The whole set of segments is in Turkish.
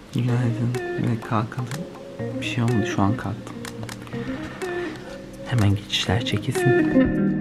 Günaydın ve kalkalım. Bir şey olmadı, şu an kalktım. Hemen geçişler çekilsin.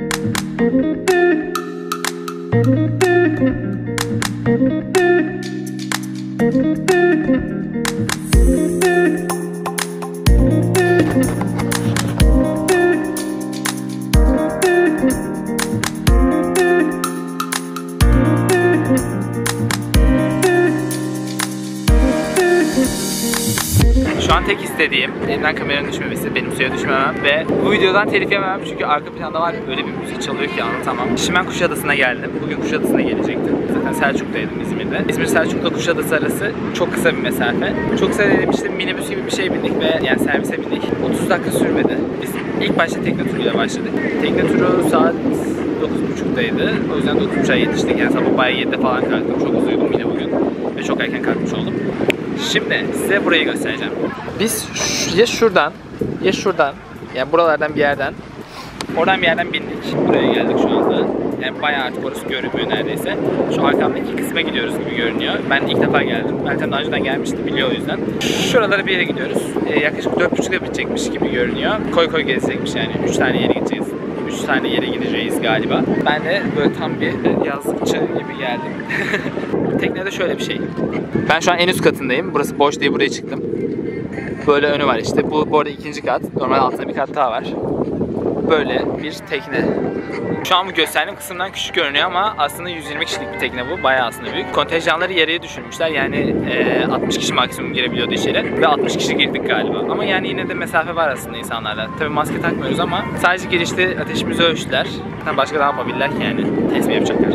Şu an tek istediğim elimden kameranın düşmemesi, benim suya düşmemem ve bu videodan telif yememem çünkü arka planda var öyle bir müzik çalıyor ki anlatamam. Şimdi ben Kuşadası'na geldim. Bugün Kuşadası'na gelecektim. Zaten Selçuk'taydım, İzmir'de. İzmir Selçuk'la Kuşadası arası çok kısa bir mesafe. Çok kısa dediğim işte minibüs gibi bir şey bindik ve yani servise bindik. 30 dakika sürmedi. Biz ilk başta tekne turuyla başladık. Tekne turu saat 9.30'daydı. O yüzden 9.30'a yetiştik. Yani sabah bayağı 7'de falan kalktım. Çok uyudum yine bugün. Ve çok erken kalkmış oldum. Şimdi size burayı göstereceğim. Biz ya şuradan yani buralardan bir yerden oradan bir yerden bindik. Buraya geldik şu anda. Yani bayağı artık orası görünmüyor neredeyse. Şu arkamdaki kısma gidiyoruz gibi görünüyor. Ben ilk defa geldim. Meltem daha önceden gelmişti, biliyor o yüzden. Şuralara bir yere gidiyoruz. Yaklaşık 4.30'da bitecekmiş gibi görünüyor. Koy gezecekmiş yani. 3 tane yere gideceğiz. 3 tane yere gideceğiz galiba. Ben de böyle tam bir yazlıkçı gibi geldim. Teknede şöyle bir şey. Ben şu an en üst katındayım. Burası boş diye buraya çıktım. Böyle önü var işte. Bu arada ikinci kat. Normal altında bir kat daha var. Böyle bir tekne. Şu an bu gösterdiğim kısımdan küçük görünüyor ama aslında 120 kişilik bir tekne bu. Bayağı aslında büyük. Kontenjanları yarıya düşürmüşler. Yani 60 kişi maksimum girebiliyordu içeri. Ve 60 kişi girdik galiba. Ama yani yine de mesafe var aslında insanlarla. Tabii maske takmıyoruz ama sadece girişte ateşimizi ölçtüler. Başka ne yapabilirler ki yani? Test mi yapacaklar?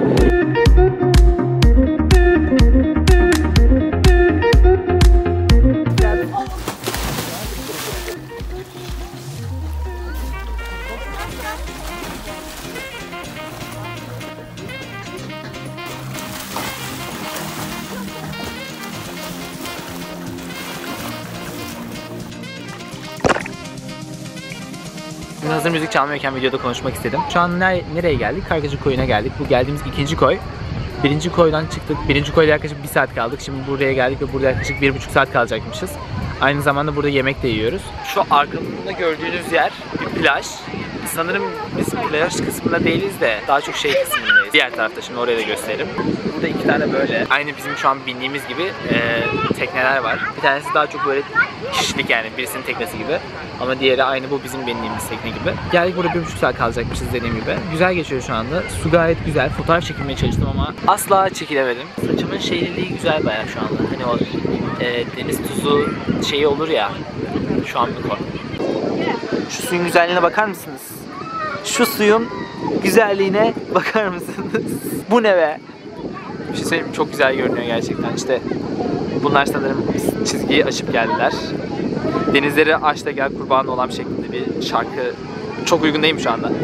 Hazır müzik çalmıyorken videoda konuşmak istedim. Şu an nereye geldik? Kargacı Koyu'na geldik. Bu geldiğimiz ikinci koy. Birinci koydan çıktık. Birinci koyda yaklaşık 1 saat kaldık. Şimdi buraya geldik ve burada yaklaşık 1,5 saat kalacakmışız. Aynı zamanda burada yemek de yiyoruz. Şu arkamda gördüğünüz yer bir plaj. Sanırım biz plaj kısmında değiliz de daha çok şey kısmındayız. Diğer tarafta, şimdi oraya da gösteririm. Burada 2 tane böyle aynı bizim şu an bindiğimiz gibi tekneler var. Bir tanesi daha çok böyle kişilik, yani birisinin teknesi gibi. Ama diğeri aynı bu bizim bindiğimiz tekne gibi. Geldik, burada 1,5 saat kalacakmışız dediğim gibi. Güzel geçiyor şu anda. Su gayet güzel. Fotoğraf çekilmeye çalıştım ama asla çekilemedim. Saçımın şeyliliği güzel bayağı şu anda. Hani o deniz tuzu şeyi olur ya. Şu an bir koy. Şu suyun güzelliğine bakar mısınız? Şu suyun güzelliğine bakar mısınız? Bu ne be? Bir şey söyleyeyim mi? Çok güzel görünüyor gerçekten. İşte bunlar sanırım çizgiyi aşıp geldiler. Denizleri aç da gel kurban olam şeklinde bir şarkı. Çok uygun değil mi şu anda?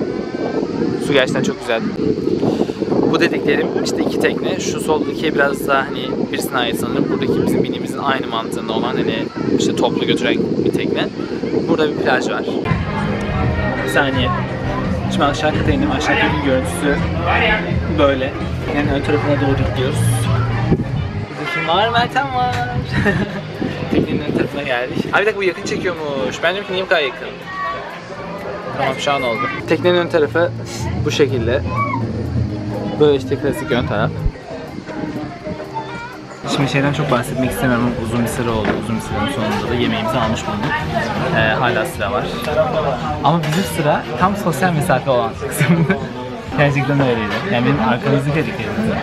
Su gerçekten çok güzel. Bu dediklerim işte 2 tekne. Şu soldaki biraz daha hani birisine ait sanırım. Buradaki bizim binimizin aynı mantığında olan hani işte toplu götüren bir tekne. Burada bir plaj var. Bir saniye. Şimdi aşağı kata indim. Aşağıdaki görüntüsü böyle. Yani ön tarafına doğru gidiyoruz. Burada kim var? Meltem var. Teknenin ön tarafına geldik. Abi bir dakika, bu yakın çekiyormuş. Ben diyorum ki niye bu kadar yakın? Tamam, şu an oldu. Teknenin ön tarafı bu şekilde. Böyle işte klasik ön taraf. Şimdi şeyden çok bahsetmek istemiyorum ama uzun bir sıra oldu. Uzun bir sıranın sonunda da yemeğimizi almış bulunduk. Hala sıra var. Ama bizim sıra tam sosyal mesafe olan kısımda. Gerçekten öyleydi. Yani benim arkamızdaki dediklerimizde.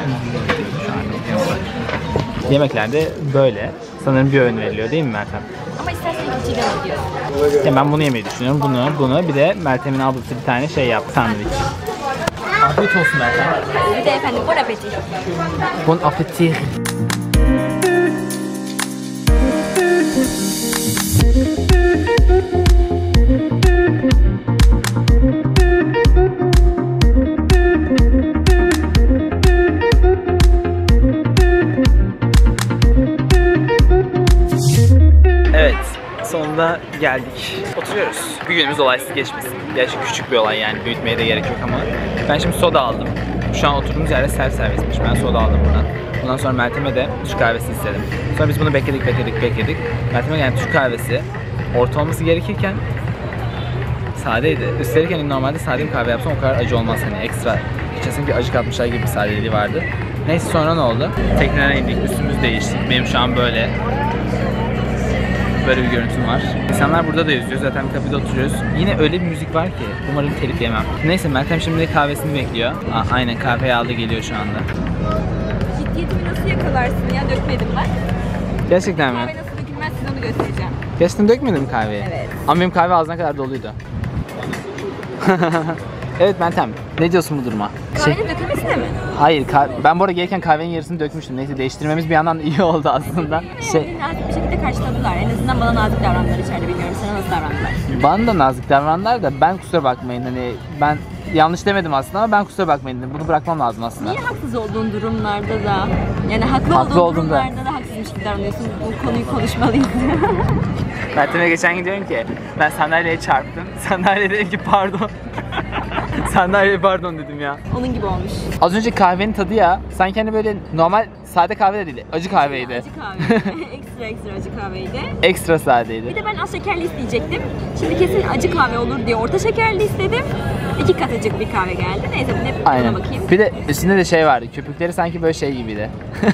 Yemeklerde böyle. Sanırım bir öğün veriliyor değil mi Meltem? Ama istersen ikinciyle ödüyorsun. Ya ben bunu yemeyi düşünüyorum. Bunu bir de Meltem'in ablası bir tane şey yaptı, sandviç. Afiyet olsun Meltem. Bir de efendim bon appétit. Bon appétit. Evet, sonunda geldik. Oturuyoruz. Bir günümüz olaysız geçmesin. Gerçi küçük bir olay yani, büyütmeye de gerek yok ama. Ben şimdi soda aldım. Şu an oturduğumuz yerde self servismiş. Ben soda aldım buradan. Ondan sonra Meltem'e de Türk kahvesi istedim. Sonra biz bunu bekledik. Meltem'e gelen Türk kahvesi orta olması gerekirken sadeydi. Üstelik hani normalde sade bir kahve yapsam o kadar acı olmaz, hani ekstra içerisinde bir acı katmışlar gibi bir sadeliği vardı. Neyse sonra ne oldu? Tekneden indik, üstümüzü değiştik. Benim şu an böyle bir görüntüm var. İnsanlar burada da yüzüyor. Zaten bir kafede oturuyoruz. Yine öyle bir müzik var ki umarım telif yemem. Neyse Meltem şimdi kahvesini bekliyor. Aynen kahveyi aldı, geliyor şu anda. Ciddiyetimi nasıl yakalarsın ya? Dökmedim ben. Gerçekten mi? Kahve nasıl dökülmez size onu göstereceğim. Gerçekten dökmedin mi kahveyi? Evet. Ama benim kahve ağzına kadar doluydu. Evet Meltem, ne diyorsun bu duruma? Kahvenin dökülmesine mi? Hayır, ben bu arada gelirken kahvenin yarısını dökmüştüm. Neyse değiştirmemiz bir yandan iyi oldu aslında. Nazik bir şekilde karşıladılar. En azından bana nazik davrandılar içeride, bilmiyorum. Sana nasıl davrandılar? Bana da nazik davrandılar da ben kusura bakmayın, hani ben yanlış demedim aslında ama ben kusura bakmayın dedim. Bunu bırakmam lazım aslında. Niye haksız olduğun durumlarda da, yani haklı olduğun durumlarda da haksızmış gibi davranıyorsun? Bu konuyu konuşmalıyız. Meltem'e geçen gün diyorum ki ben sandalyeye çarptım. Sandalye dedim ki pardon. Sandalyeye pardon dedim ya. Onun gibi olmuş. Az önce kahvenin tadı ya sanki hani böyle normal sade kahve de değil, acı kahveydi. Acı kahve. ekstra acı kahveydi. Ekstra sadeydi. Bir de ben az şekerli isteyecektim. Şimdi kesin acı kahve olur diye orta şekerli istedim. 2 kat acık bir kahve geldi. Neyse bir de aynen. buna bakayım. Bir de üstünde de şey vardı. Köpükleri sanki böyle şey gibiydi.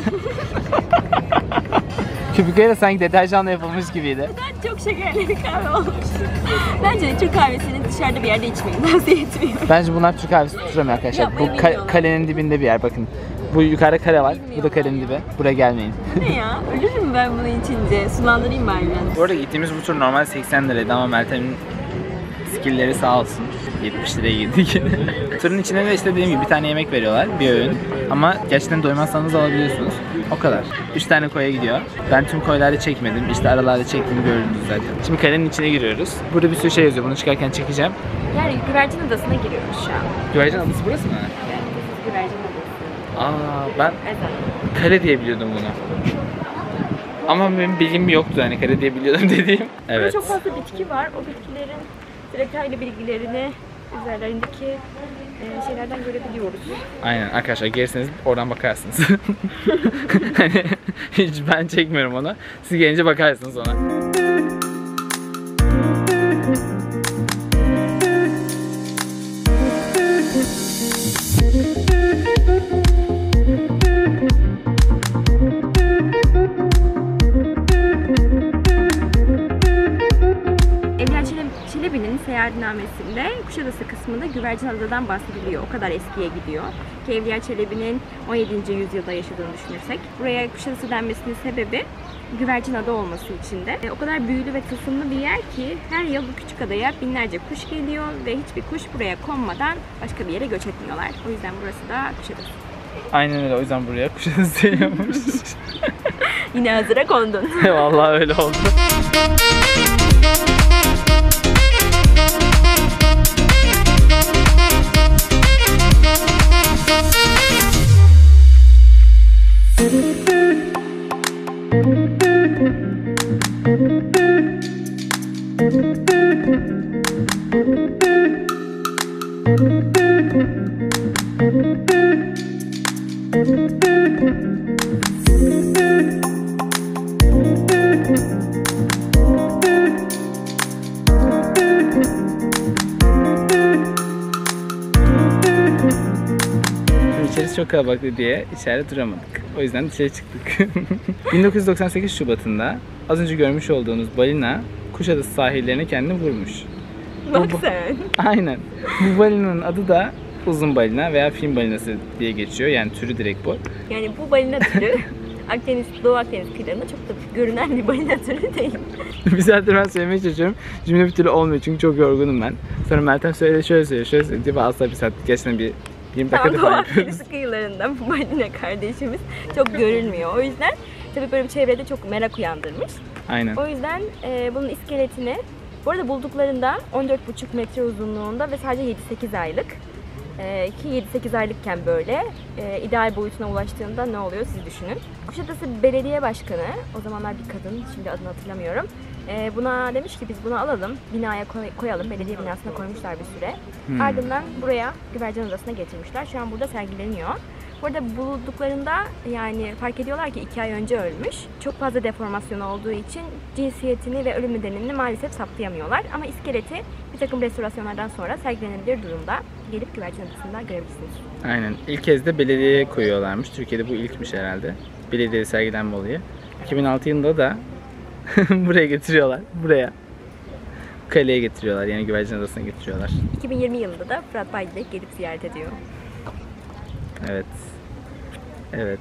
Köpükleri de sanki deterjanla yapılmış gibiydi. Ben çok şekerli bir kahve olmuş. Bence Türk kahvesini dışarıda bir yerde içmeyin. Tavsiye etmiyorum. Bence bunlar Türk kahvesi tutturamıyor arkadaşlar. Yapmayı Bu bilmiyorlar. kalenin dibinde bir yer bakın. Bu yukarıda kale var. Bu da kalenin dibi. Buraya gelmeyin. Ne ya? Ölürüm ben bunu içince. Sulandırayım bari biraz. Bu arada gittiğimiz bu tur normal 80 liraydı ama Meltem'in skillleri sağ olsun. 70 liraya girdik. Turun içine de işte dediğim gibi bir tane yemek veriyorlar, bir öğün. Ama gerçekten doymazsanız alabiliyorsunuz. O kadar. 3 tane koya gidiyor. Ben tüm koylarda çekmedim. İşte aralarda çektiğimi gördünüz zaten. Şimdi kalenin içine giriyoruz. Burada bir sürü şey yazıyor. Bunu çıkarken çekeceğim. Yani Güvercin Adası'na giriyoruz şu an. Güvercin adası burası mı? Evet, Güvercin Adası. Ben Evet. kale diye biliyordum bunu. Ama benim bilgim yoktu, hani kale diye biliyordum dediğim. Evet. Burada çok fazla bitki var. O bitkilerin detaylı bilgilerini üzerlerindeki şeylerden görebiliyoruz. Aynen arkadaşlar, gelirseniz oradan bakarsınız. Hani hiç ben çekmiyorum onu. Siz gelince bakarsınız ona. Çelebi'nin seyahatnamesinde Kuşadası kısmında Güvercin Adası'dan bahsediliyor. O kadar eskiye gidiyor. Ki Evliya Çelebi'nin 17. yüzyılda yaşadığını düşünürsek. Buraya Kuşadası denmesinin sebebi Güvercin Ada olması için de. O kadar büyülü ve tılsımlı bir yer ki her yıl bu küçük adaya binlerce kuş geliyor ve hiçbir kuş buraya konmadan başka bir yere göç etmiyorlar. O yüzden burası da Kuşadası. Aynen öyle, o yüzden buraya Kuşadası deniyormuş. Yine hazıra kondun. Vallahi öyle oldu. İçerisi çok kalabalıktı diye içeride duramadık. O yüzden dışarı çıktık. 1998 Şubat'ında az önce görmüş olduğunuz balina Kuşadası sahillerine kendini vurmuş. Bak sen. Aynen. Bu balinanın adı da uzun balina veya fin balinası diye geçiyor. Yani türü direkt bu. Yani bu balina türü Doğu Akdeniz kıyılarında çok da görünen bir balina türü değil. Bir saattir ben söylemeye çalışıyorum. Cümle bir türlü olmuyor çünkü çok yorgunum ben. Sonra Meltem söyledi, şöyle söyledi diye asla bir saat gerçekten bir 20 dakika Doğu falan yapıyoruz. Akdeniz kıyılarında bu balina kardeşimiz çok görülmüyor. O yüzden tabii böyle bir çevrede çok merak uyandırmış. Aynen. O yüzden bunun iskeletini bu arada bulduklarında 14,5 metre uzunluğunda ve sadece 7-8 aylık. Ki 7-8 aylıkken böyle ideal boyutuna ulaştığında ne oluyor siz düşünün. Kuşadası Belediye Başkanı, o zamanlar bir kadın, şimdi adını hatırlamıyorum. Buna demiş ki biz bunu alalım, binaya koyalım. Belediye binasına koymuşlar bir süre. Ardından buraya Güvercin Adası'na getirmişler. Şu an burada sergileniyor. Burada bulduklarında yani fark ediyorlar ki 2 ay önce ölmüş. Çok fazla deformasyon olduğu için cinsiyetini ve ölüm nedenini maalesef saptayamıyorlar. Ama iskeleti bir takım restorasyonlardan sonra sergilenebilir durumda. Gelip Güvercin Adası'nda görebilirsiniz. Aynen. İlk kez de belediyeye koyuyorlarmış. Türkiye'de bu ilkmiş herhalde. Belediyede sergilenme olayı. 2006 yılında da buraya getiriyorlar. Buraya. Kaleye getiriyorlar. Yani Güvercin Adası'na getiriyorlar. 2020 yılında da Fırat Baydilek gelip ziyaret ediyor. Evet. Evet.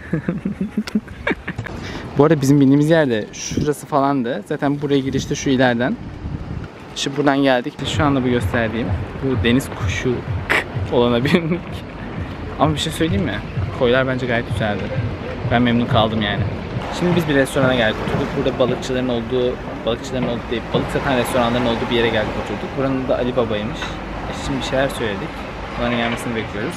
Bu arada bizim bindiğimiz yerde şurası falandı. Zaten buraya girişte şu ileriden. Şimdi buradan geldik. Şu anda bu gösterdiğim bu deniz kuşu olana bindik. Ama bir şey söyleyeyim mi? Koylar bence gayet güzeldi. Ben memnun kaldım yani. Şimdi biz bir restorana geldik, oturduk. Burada balıkçıların olduğu değil, balık satan restoranların olduğu bir yere geldik, oturduk. Buranın da Ali Baba'ymış. Şimdi bir şeyler söyledik. Onların gelmesini bekliyoruz.